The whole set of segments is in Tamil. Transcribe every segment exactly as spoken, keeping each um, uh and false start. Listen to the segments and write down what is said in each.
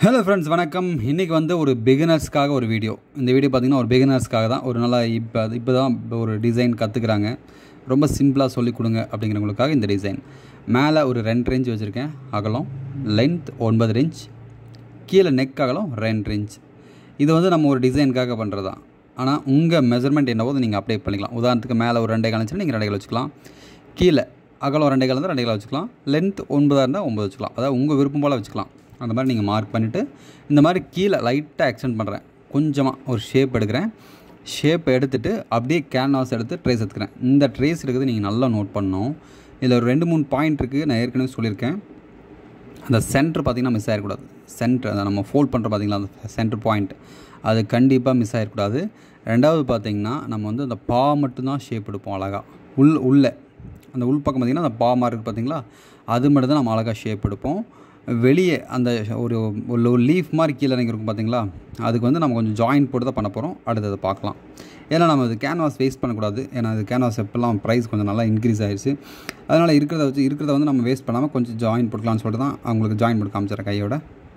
ஹலோ ஃப்ரெண்ட்ஸ், வணக்கம். இன்றைக்கி வந்து ஒரு பிகினர்ஸ்க்காக ஒரு வீடியோ. இந்த வீடியோ பார்த்திங்கன்னா ஒரு பிகினர்ஸ்க்காக தான். ஒரு நல்லா இப்போ இப்போ தான் ஒரு டிசைன் கற்றுக்குறாங்க, ரொம்ப சிம்பிளாக சொல்லிக் கொடுங்க அப்படிங்கிறவங்களுக்காக இந்த டிசைன். மேலே ஒரு ரெண்டு ரேஞ்ச் வச்சுருக்கேன் அகலம், லென்த் ஒன்பது இன்ச், கீழே நெக் அகலம் ரெண்டு இன்ச். இது வந்து நம்ம ஒரு டிசைனுக்காக பண்ணுறது தான். ஆனால் உங்கள் மெஷர்மெண்ட் என்னவோ நீங்கள் அப்ளை பண்ணிக்கலாம். உதாரணத்துக்கு மேலே ஒரு ரெண்டே கால் நீங்கள் ரெண்டே கால் வச்சுக்கலாம், கீழே அகலம் ரெண்டே கால் இருந்தால் ரெண்டே கால் வச்சுக்கலாம், லென்த் ஒன்பதாக இருந்தால் ஒம்பது வச்சுக்கலாம். அதாவது உங்கள் விருப்பம் போல் வச்சுக்கலாம். அந்த மாதிரி நீங்கள் மார்க் பண்ணிவிட்டு இந்த மாதிரி கீழே லைட்டாக எக்ஸ்டெண்ட் பண்ணுறேன். கொஞ்சமாக ஒரு ஷேப் எடுக்கிறேன். ஷேப் எடுத்துகிட்டு அப்படியே கேன்வாஸ் எடுத்து ட்ரேஸ் எடுத்துக்கிறேன். இந்த ட்ரேஸ் எடுக்கிறது நீங்கள் நல்லா நோட் பண்ணணும். இதில் ஒரு ரெண்டு மூணு பாயிண்ட் இருக்குது, நான் ஏற்கனவே சொல்லியிருக்கேன். அந்த சென்டர் பார்த்திங்கன்னா மிஸ் ஆகிடக்கூடாது. சென்டர் அதை நம்ம ஃபோல்ட் பண்ணுற பார்த்திங்களா, அந்த சென்டர் பாயிண்ட் அது கண்டிப்பாக மிஸ் ஆகிடக்கூடாது. ரெண்டாவது பார்த்திங்கன்னா நம்ம வந்து அந்த பா மட்டும்தான் ஷேப் எடுப்போம் அழகாக. உள் உள்ளே அந்த உள் பக்கம் பார்த்திங்கன்னா அந்த பா மார்க் பார்த்திங்களா, அது மட்டும் தான் நம்ம அழகாக ஷேப் எடுப்போம். வெளியே அந்த ஒரு ஒரு லீஃப் மாதிரி கீழே இறங்கி இருக்கும் பார்த்திங்களா, அதுக்கு வந்து நம்ம கொஞ்சம் ஜாயின் போட்டு தான் பண்ண போகிறோம். அடுத்தது பார்க்கலாம். ஏன்னா நம்ம அது கேன்வாஸ் வேஸ்ட் பண்ணக்கூடாது. ஏன்னா அது கேன்வாஸ் எப்போல்லாம் ப்ரைஸ் கொஞ்சம் நல்லா இன்க்ரீஸ் ஆகிடுச்சு. அதனால் இருக்கிறத வச்சு இருக்கிறத வந்து நம்ம வேஸ்ட் பண்ணாமல் கொஞ்சம் ஜாயின் போட்டுக்கலாம்னு சொல்லிட்டு தான் அவங்களுக்கு ஜாயின் போட்டு காமிச்சிடறேன் கையோட.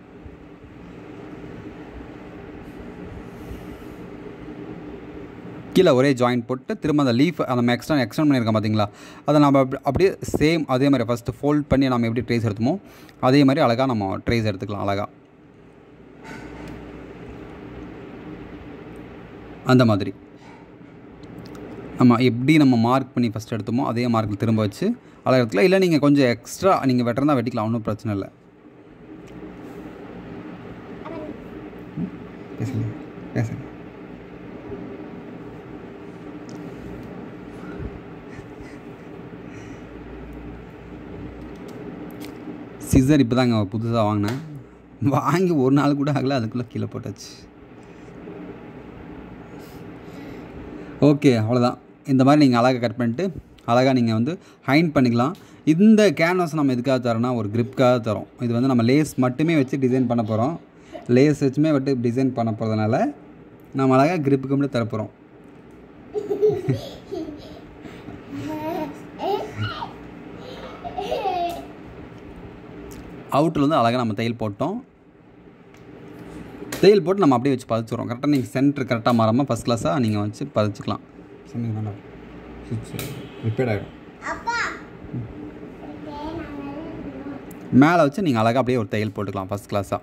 கீழே ஒரே ஜாயின் போட்டு திரும்ப அந்த லீஃப் நம்ம எக்ஸ்ட்ரா எக்ஸ்டெண்ட் பண்ணியிருக்கோம் பார்த்திங்களா, அதை நம்ம அப்படியே சேம் அதே மாதிரி ஃபஸ்ட்டு ஃபோல்ட் பண்ணி நம்ம எப்படி ட்ரேஸ் எடுத்துமோ அதே மாதிரி அழகாக நம்ம ட்ரேஸ் எடுத்துக்கலாம். அழகாக அந்த மாதிரி நம்ம எப்படி நம்ம மார்க் பண்ணி ஃபஸ்ட் எடுத்தோமோ அதே மார்க்கில் திரும்ப வச்சு அழகாக எடுத்துக்கலாம். இல்லை நீங்கள் கொஞ்சம் எக்ஸ்ட்ரா நீங்கள் வெட்டுறதா வெட்டிக்கலாம், ஒன்றும் பிரச்சனை இல்லை. பேசுங்க பேசுங்க சிசர் இப்போ தாங்க புதுசாக வாங்கினேன். வாங்கி ஒரு நாள் கூட ஆகலை, அதுக்குள்ளே கீழே போட்டாச்சு. ஓகே, அவ்வளோதான். இந்த மாதிரி நீங்கள் அழகாக கட் பண்ணிட்டு அழகாக நீங்கள் வந்து ஹைண்ட் பண்ணிக்கலாம். இந்த கேன்வாஸ் நம்ம எதுக்காக தரோன்னா ஒரு கிரிப்காக தரோம். இது வந்து நம்ம லேஸ் மட்டுமே வச்சு டிசைன் பண்ண போகிறோம். லேஸ் வச்சுமே விட்டு டிசைன் பண்ண போகிறதுனால நம்ம அழகாக கிரிப்புக்கு மட்டும் தரப்போகிறோம். அவுட்டில் வந்து அழகாக நம்ம தையல் போட்டோம். தையல் போட்டு நம்ம அப்படியே வச்சு பதிச்சிடுறோம். கரெக்டாக நீங்கள் சென்டர் கரெக்டாக மாறாமல் ஃபஸ்ட் கிளாஸாக நீங்கள் வச்சு பதிச்சிக்கலாம். ரிப்பேர் ஆகிடும். மேலே வச்சு நீங்கள் அழகாக அப்படியே ஒரு தையல் போட்டுக்கலாம் ஃபஸ்ட் கிளாஸாக.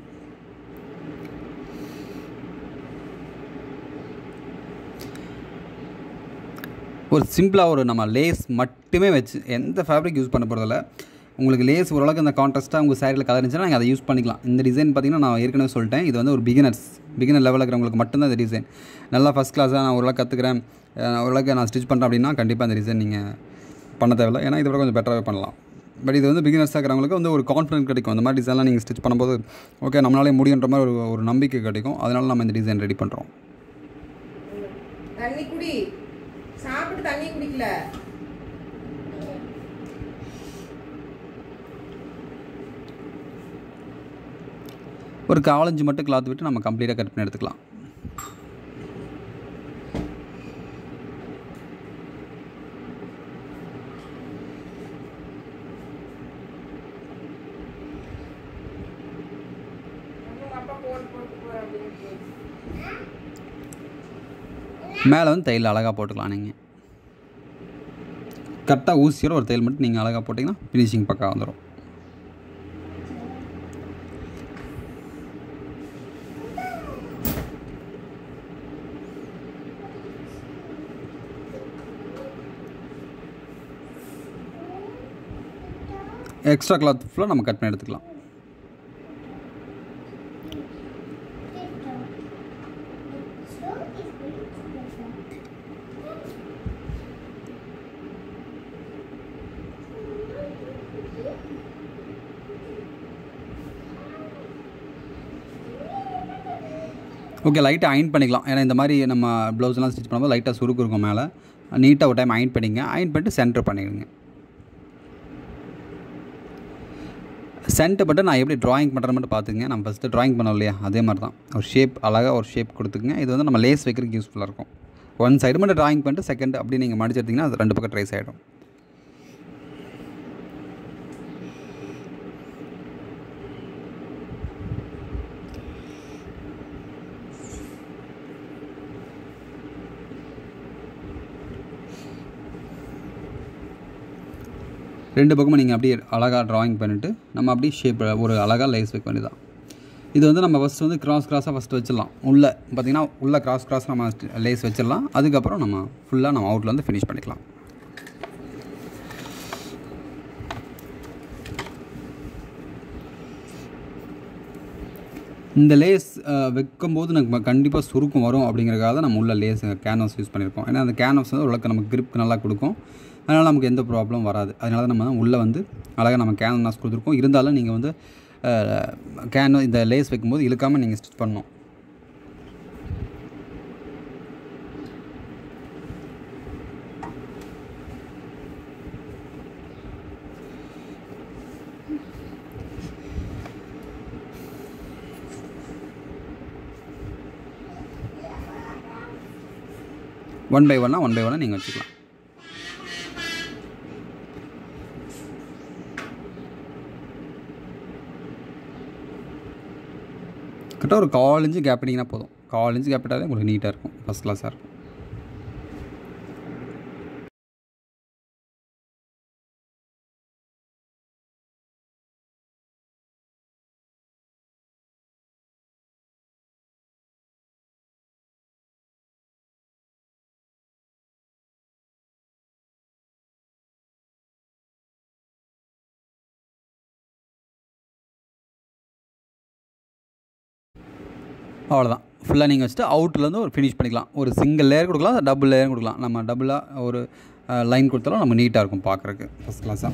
ஒரு சிம்பிளாக ஒரு நம்ம லேஸ் மட்டுமே வச்சு எந்த ஃபேப்ரிக் யூஸ் பண்ண போகிறதில்ல. உங்களுக்கு லேஸ் ஓரளவுக்கு அந்த கான்ட்ராஸ்ட்டாக உங்கள் சாரியில் கலர் இருந்துச்சுன்னா நீங்கள் அதை யூஸ் பண்ணிக்கலாம். இந்த டிசைன் பார்த்திங்கன்னா நான் ஏற்கனவே சொல்லிட்டேன், இது வந்து ஒரு பிகினர்ஸ் பிகினர் லெவலில் இருக்கிறவங்களுக்கு மட்டும்தான் இந்த டிசைன். நல்லா ஃபஸ்ட் கிளாஸாக நான் ஓரளவுக்கு கற்றுக்கிறேன், ஓரளவுக்கு நான் ஸ்டிச் பண்ணுறேன் அப்படின்னா கண்டிப்பாக இந்த டிசைன் நீங்கள் பண்ண தேவையில்லை. ஏன்னா இதை விட கொஞ்சம் பெட்டராகவே பண்ணலாம். பட் இது வந்து பிகினர்ஸாக இருக்கிறவங்களுக்கு வந்து ஒரு கான்ஃபிடன்ஸ் கிடைக்கும். அந்த மாதிரி டிசைன்லாம் நீங்கள் ஸ்டிச் பண்ணும்போது ஓகே நம்மளாலே முடியுன்ற மாதிரி ஒரு ஒரு நம்பிக்கை கிடைக்கும். அதனால நம்ம இந்த டிசைன் ரெடி பண்ணுறோம். தண்ணி குடி, சாப்பிட்டு தண்ணி குடிக்கல. ஒரு காலஞ்சு மட்டும் கிளாத் விட்டு நம்ம கம்ப்ளீட்டாக கட் பண்ணி எடுத்துக்கலாம். மேலே வந்து தையல் அழகாக போட்டுக்கலாம். நீங்கள் கரெக்டாக ஊசியோட ஒரு தையல் மட்டும் நீங்கள் அழகாக போட்டிங்கன்னா ஃபினிஷிங் பக்கா வந்துடும். எக்ஸ்ட்ரா கிளாத் ஃபுல்லாக நம்ம கட் பண்ணி எடுத்துக்கலாம். ஓகே, லைட்டாக அயன் பண்ணிக்கலாம். ஏன்னா இந்த மாதிரி நம்ம ப்ளவுஸ்லாம் ஸ்டிச் பண்ணும்போது லைட்டாக சுருக்கு இருக்கும் மேலே. நீட்டாக ஒரு டைம் அயன் பண்ணிங்க. அயன் பண்ணிட்டு சென்டர் பண்ணிடுங்க. சென்டர் பட்டு நான் எப்படி ட்ராயிங் பண்ணுறேன்னு மட்டும் பார்த்துக்குங்க. நம்ம ஃபஸ்ட்டு ட்ராயிங் பண்ணோம் இல்லையா, அதே மாதிரி தான் ஒரு ஷேப் அழகாக ஒரு ஷேப் கொடுத்துக்குங்க. இது வந்து நம்ம லேஸ் வைக்கிறதுக்கு யூஸ்ஃபுல்லாக இருக்கும். ஒன் சைடு மட்டும் ட்ராயிங் பண்ணிட்டு செகண்ட் அப்படி நீங்கள் மடிச்சு எடுத்திங்கன்னா அது ரெண்டு பக்கம் ட்ரேஸ் ஆகிடும். ரெண்டு பக்கமும் நீங்கள் அப்படியே அழகாக ட்ராயிங் பண்ணிவிட்டு நம்ம அப்படியே ஷேப் ஒரு அழகாக லேஸ் வைக்க வேண்டியதான். இது வந்து நம்ம ஃபஸ்ட்டு வந்து கிராஸ் கிராஸாக ஃபஸ்ட்டு வச்சிடலாம். உள்ளே பார்த்திங்கன்னா உள்ளே கிராஸ் கிராஸ் நம்ம லேஸ் வச்சிடலாம். அதுக்கப்புறம் நம்ம ஃபுல்லாக நம்ம அவுட்டில் வந்து ஃபினிஷ் பண்ணிக்கலாம். இந்த லேஸ் வைக்கும்போது நமக்கு கண்டிப்பாக சுருக்கம் வரும் அப்படிங்கிறக்காக தான் நம்ம உள்ள லேஸ் கேன்வாஸ் யூஸ் பண்ணியிருக்கோம். ஏன்னா அந்த கேன்வாஸ் வந்து உள்ளக்க நமக்கு கிரிப் நல்லா கொடுக்கும். அதனால் நமக்கு எந்த ப்ராப்ளம் வராது. அதனால தான் நம்ம உள்ளே வந்து அழகாக நம்ம கேன்வாஸ் கொடுத்துருக்கோம். இருந்தாலும் நீங்கள் வந்து கேன் இந்த லேஸ் வைக்கும்போது இழுக்காமல் நீங்கள் ஸ்டிச் பண்ணணும். ஒன் பை ஒன்னாக ஒன் பை ஒன்னாக நீங்கள் வச்சுக்கலாம். கரெக்டாக ஒரு கால் இன்ச்சு கேப் பண்ணிங்கன்னா போதும். கால் இன்ச்சு கேப் விட்டாலே உங்களுக்கு நீட்டாக இருக்கும், ஃபஸ்ட் கிளாஸாக இருக்கும். அவ்வளோதான். ஃபுல்லாக நீங்கள் வச்சுட்டு அவுட்லேருந்து ஒரு ஃபினிஷ் பண்ணிக்கலாம். ஒரு சிங்கிள் லேயர் கொடுக்கலாம், டபுள் லேயர் கொடுக்கலாம். நம்ம டபுளாக ஒரு லைன் கொடுத்தாலும் நம்ம நீட்டாக இருக்கும் பார்க்குறதுக்கு, ஃபஸ்ட் கிளாஸாக.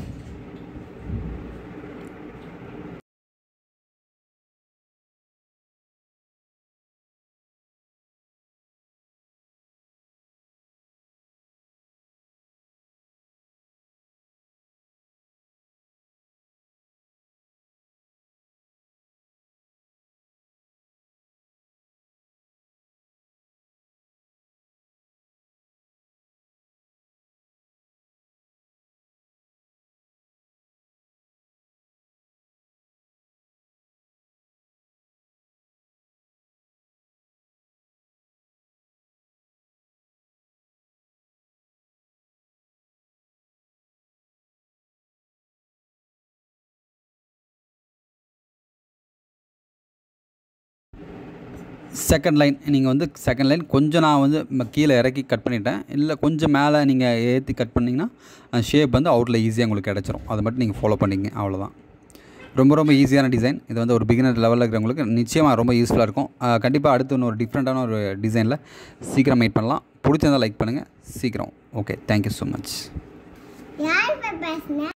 செகண்ட் லைன் நீங்கள் வந்து செகண்ட் லைன் கொஞ்சம் நான் வந்து கீழே இறக்கி கட் பண்ணிட்டேன். இல்லை கொஞ்சம் மேலே நீங்கள் ஏற்றி கட் பண்ணிங்கன்னா அந்த ஷேப் வந்து அவுட்டில் ஈஸியாக உங்களுக்கு கிடச்சிரும். அதை மட்டும் நீங்கள் ஃபாலோ பண்ணிங்க, அவ்வளோதான். ரொம்ப ரொம்ப ஈஸியான டிசைன். இது வந்து ஒரு பிகினர் லெவலில் இருக்கிறவங்களுக்கு நிச்சயமாக ரொம்ப யூஸ்ஃபுல்லாக இருக்கும். கண்டிப்பாக அடுத்து இன்னொரு டிஃப்ரெண்ட்டான ஒரு டிசைனில் சீக்கிரம் மேட் பண்ணலாம். பிடிச்சிருந்தால் லைக் பண்ணுங்கள். சீக்கிரம். Okay, thank you so much.